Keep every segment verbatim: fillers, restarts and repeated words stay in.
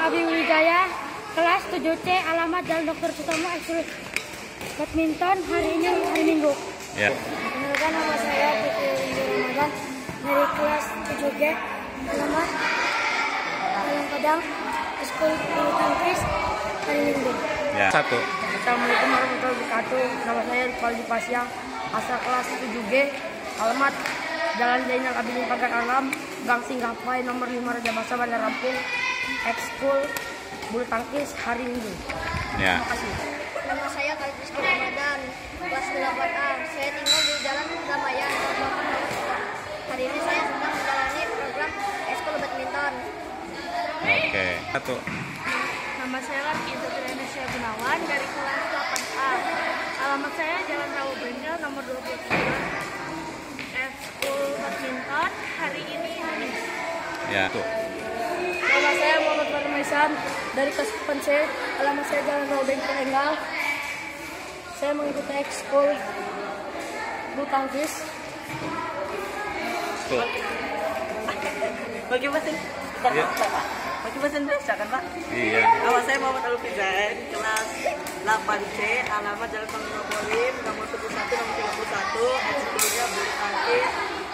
Abi Wijaya, kelas tujuh C, alamat Jalan Doktor Sutomo, ekskul badminton, hari ini hari Minggu. Ya. Perkenalkan, nama saya Putri Ramadan dari kelas tujuh G, alamat Jalan Padang, ekskul bulu tangkis, hari Minggu. Ya. Satu. Assalamualaikum warahmatullahi wabarakatuh. Nama saya Rifal Dipasya, asal kelas tujuh G, alamat Jalan Zainal Abidin Pagar Alam, Gang Singgahpai, nomor lima Raja Basa, Bandar Lampung, ekskul bulu tangkis, hari Minggu. Ya. Terima kasih. Nama saya Kalprisky Ramadan, kelas delapan A. Saya tinggal di Jalan Damaian, Kabupaten Bogor. Hari ini saya sedang menjalani program ekskul badminton. Oke. Satu. Nama saya Larki Indonesia Gunawan dari kelas delapan A. Alamat saya Jalan Rawa Bengkel, nomor dua puluh tiga. Ekskul badminton, hari ini hari. Ya. Satu. Nama saya Muhammad Farmaisan dari kelas delapan C. Alamat saya Jalan Rawa Bengkel, Enggal. Saya mengikuti ekskul bulu tangkis. Satu. Bagi bahasa Ya. Bagi bahasa Indonesia kan Pak? Iya. Nama saya Muhammad Alufi Zain, kelas delapan C, alamat Jalan Panginopolim, nomor tujuh puluh satu, nomor tiga puluh satu, ekskulnya bulu tangkis.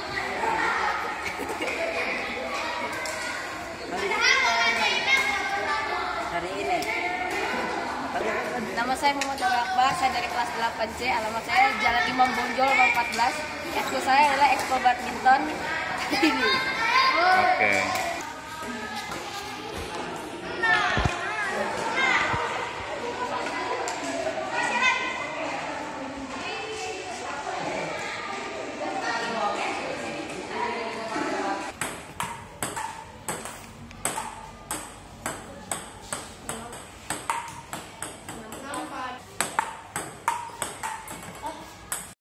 Hari ini. Nama saya Muhammad Akbar, saya dari kelas delapan C. Alamat saya Jalan Imam Bonjol, nomor empat belas. Ekskul saya adalah ekskul badminton. Ini. Oke.